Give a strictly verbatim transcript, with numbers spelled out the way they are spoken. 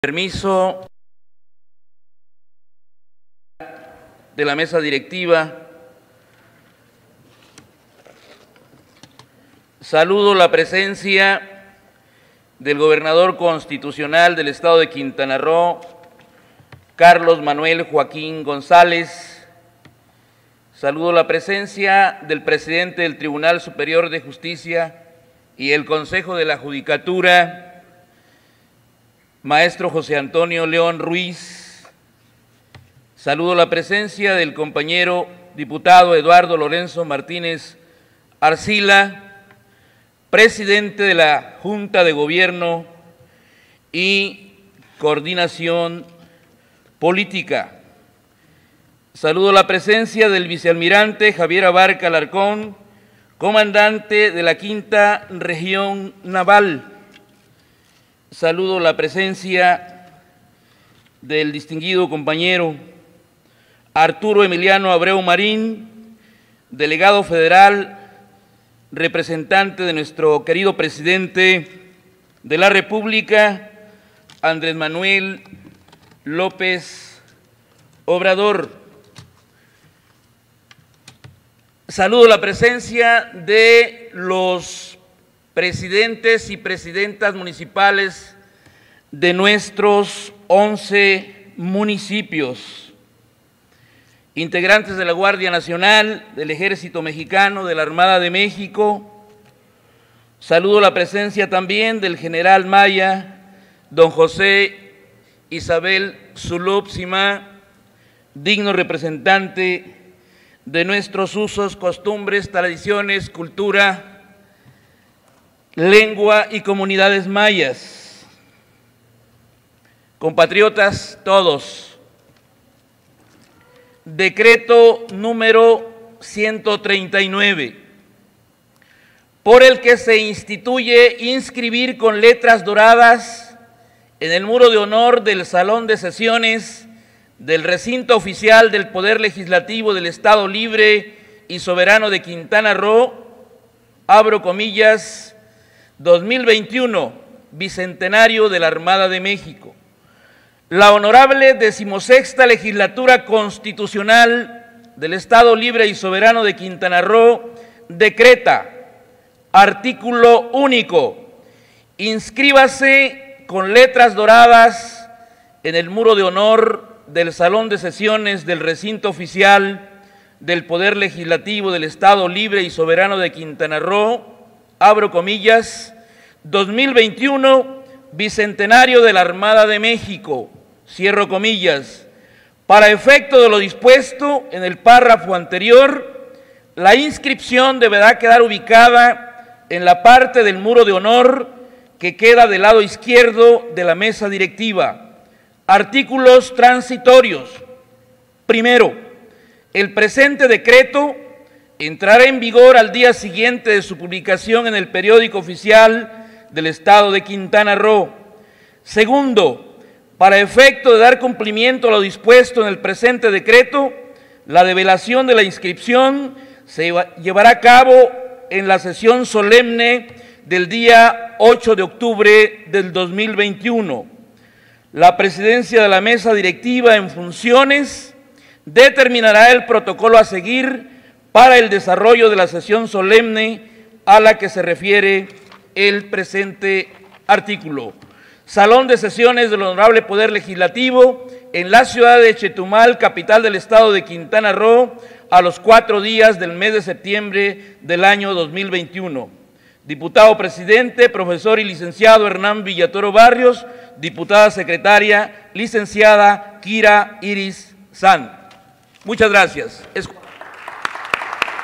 Permiso de la mesa directiva. Saludo la presencia del gobernador constitucional del estado de Quintana Roo, Carlos Manuel Joaquín González. Saludo la presencia del presidente del Tribunal Superior de Justicia y el Consejo de la Judicatura, maestro José Antonio León Ruiz. Saludo la presencia del compañero diputado Eduardo Lorenzo Martínez Arcila, presidente de la Junta de Gobierno y Coordinación Política. Saludo la presencia del vicealmirante Javier Abarca Alarcón, comandante de la Quinta Región Naval. Saludo la presencia del distinguido compañero Arturo Emiliano Abreu Marín, delegado federal, representante de nuestro querido presidente de la República, Andrés Manuel López Obrador. Saludo la presencia de los presidentes y presidentas municipales de nuestros once municipios, integrantes de la Guardia Nacional, del Ejército Mexicano, de la Armada de México. Saludo la presencia también del general Maya, don José Isabel Zulub Simá, digno representante de nuestros usos, costumbres, tradiciones, cultura, lengua y comunidades mayas. Compatriotas todos, decreto número ciento treinta y nueve, por el que se instituye inscribir con letras doradas en el muro de honor del Salón de Sesiones del recinto oficial del Poder Legislativo del Estado Libre y Soberano de Quintana Roo, abro comillas, dos mil veintiuno, Bicentenario de la Armada de México. La honorable decimosexta legislatura constitucional del Estado Libre y Soberano de Quintana Roo decreta, artículo único, inscríbase con letras doradas en el muro de honor del Salón de Sesiones del recinto oficial del Poder Legislativo del Estado Libre y Soberano de Quintana Roo, abro comillas, dos mil veintiuno, Bicentenario de la Armada de México, cierro comillas. Para efecto de lo dispuesto en el párrafo anterior, la inscripción deberá quedar ubicada en la parte del muro de honor que queda del lado izquierdo de la mesa directiva. Artículos transitorios. Primero, el presente decreto entrará en vigor al día siguiente de su publicación en el periódico oficial del Estado de Quintana Roo. Segundo, para efecto de dar cumplimiento a lo dispuesto en el presente decreto, la develación de la inscripción se llevará a cabo en la sesión solemne del día ocho de octubre del dos mil veintiuno. La presidencia de la mesa directiva en funciones determinará el protocolo a seguir para el desarrollo de la sesión solemne a la que se refiere el presente artículo. Salón de Sesiones del Honorable Poder Legislativo en la ciudad de Chetumal, capital del estado de Quintana Roo, a los cuatro días del mes de septiembre del año dos mil veintiuno. Diputado presidente, profesor y licenciado Hernán Villatoro Barrios. Diputada secretaria, licenciada Kira Iris San. Muchas gracias. Es